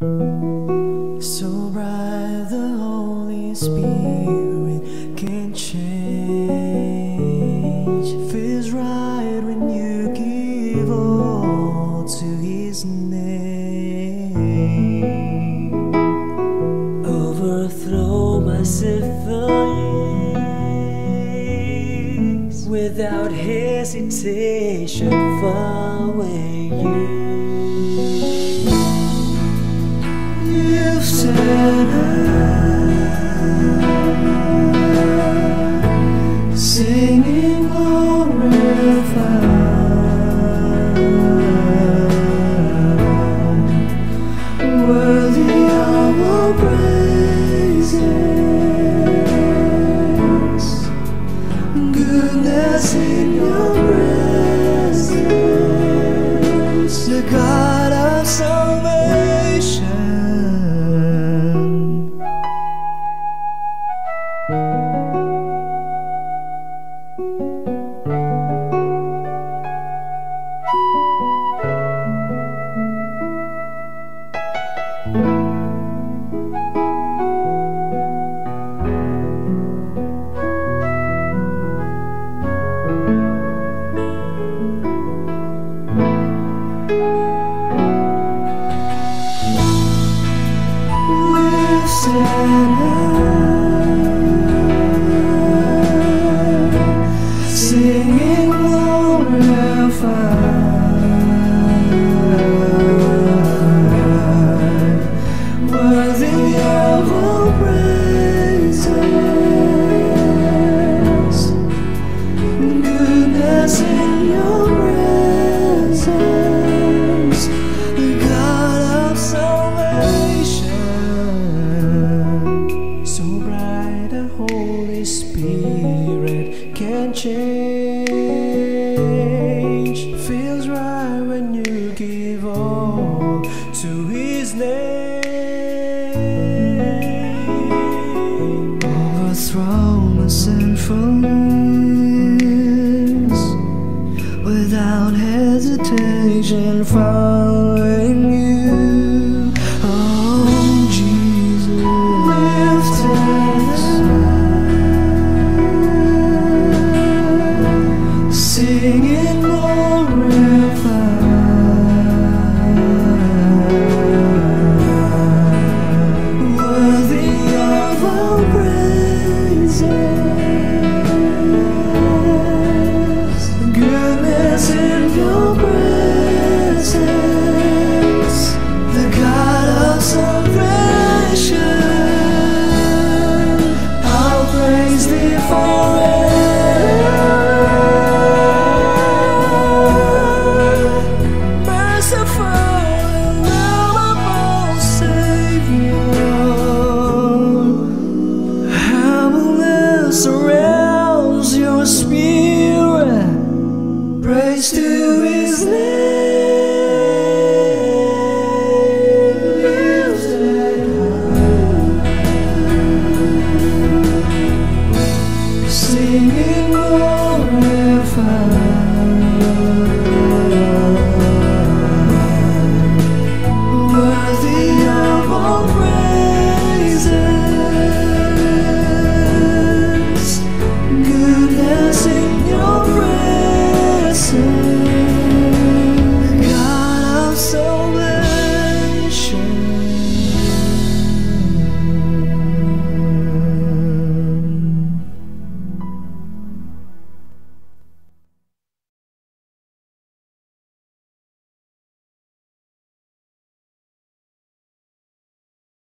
So bright the Holy Spirit can change. Feels right when you give all to His name. Overthrow my symphonies without hesitation. Far away you've set her singing glorified, worthy of our praises, goodness in your presence, the God of salvation. Singing glorified, worthy of all praises, goodness in your presence, the God of salvation. So bright the Holy Spirit can change. Feels right when you give all to His name.